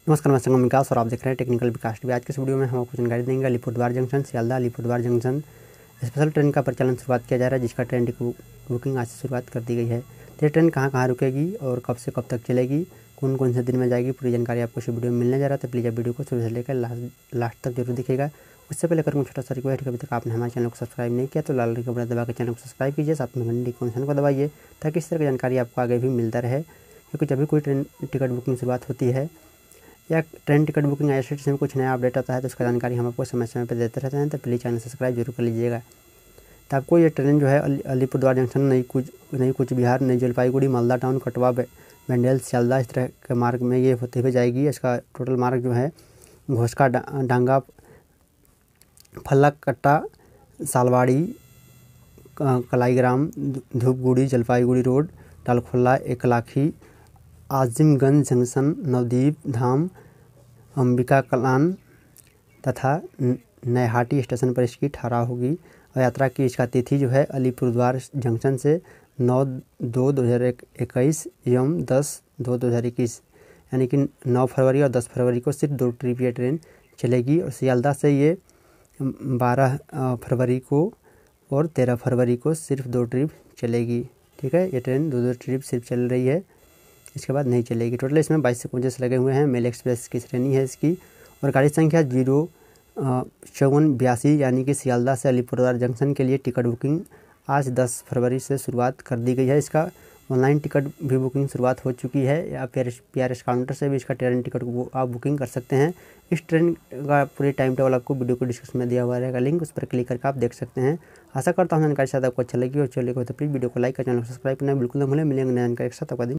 नमस्कार, मैं संगम विकास और आप देख रहे हैं टेक्निकल विकास टीवी। आज के इस वीडियो में हम आपको जानकारी देंगे Alipurduar junction Sealdah Alipurduar junction special train का परिचालन शुरुआत किया जा रहा है, जिसका ट्रेन टिकट बुकिंग आज से शुरुआत कर दी गई है। तो ये ट्रेन कहाँ कहाँ रुकेगी और कब से कब तक चलेगी, कौन कौन से दिन में जाएगी, पूरी जानकारी आपको इस वीडियो में मिलने जा रहा है। तो प्लीज़ आप वीडियो को शुरू से लेकर लास्ट तक जरूर दिखेगा। उससे पहले करूँगा छोटा सा रिक्वेस्ट कि अभी तक आपने हमारे चैनल को सब्सक्राइब नहीं किया तो लाल रंग का बटन दबा के चैनल को सब्सक्राइब कीजिए, साथ में घंटी के निशान को दबाइए ताकि इस तरह की जानकारी आपको आगे भी मिलता रहे। क्योंकि जब भी कोई ट्रेन टिकट बुकिंग शुरुआत होती है या ट्रेन टिकट बुकिंग IRCTC में कुछ नया अपडेट आता है तो उसका जानकारी हम आपको समय समय पर देते रहते हैं। तो प्लीज़ चैनल सब्सक्राइब जरूर कर लीजिएगा। तो आपको ये ट्रेन जो है अलीपुरद्वार जंक्शन, नई कुछ बिहार, नई जलपाईगुड़ी, मालदा टाउन, कटवा, बेंडेल, सियालदह इस तरह के मार्ग में ये होते हुए जाएगी। इसका टोटल मार्ग जो है घोषका, डांगा, फल्लाकट्टा, सालवाड़ी, कलाईग्राम, धूपगुड़ी, जलपाईगुड़ी रोड, डालखोला, एकलाखी, आजिमगंज जंक्शन, नवदीप धाम, अंबिका कलान तथा नैहाटी स्टेशन पर इसकी ठहराव होगी। और यात्रा की इसका तिथि जो है अलीपुरद्वार जंक्शन से 9/2/2021 एवं 10/2/2021 यानी कि 9 फरवरी और 10 फरवरी को सिर्फ 2 ट्रिप ये ट्रेन चलेगी। और सियालदह से ये 12 फरवरी को और 13 फरवरी को सिर्फ 2 ट्रिप चलेगी। ठीक है, ये ट्रेन 2 ट्रिप सिर्फ चल रही है, इसके बाद नहीं चलेगी। टोटल इसमें 22 कोचेस लगे हुए हैं। मेल एक्सप्रेस की श्रेणी है इसकी। और गाड़ी संख्या 05482 यानी कि सियालदह से अलीपुरद्वार जंक्शन के लिए टिकट बुकिंग आज 10 फरवरी से शुरुआत कर दी गई है। इसका ऑनलाइन टिकट भी बुकिंग शुरुआत हो चुकी है, या PRS काउंटर से भी इसका ट्रेन टिकट को आप बुकिंग कर सकते हैं। इस ट्रेन का पूरी टाइम टेबल आपको वीडियो को डिस्क्रिप्शन में दिया हुआ रहेगा लिंक, उस पर क्लिक करके आप देख सकते हैं। आशा करता हूँ जानकारी शायद आपको अच्छा लगी और चलेगी तो प्लीज़ वीडियो को लाइक कर, चैनल को सब्सक्राइब करना बिल्कुल न भूलें। मिलेंगे नई जानकारी के साथ। आपका दिन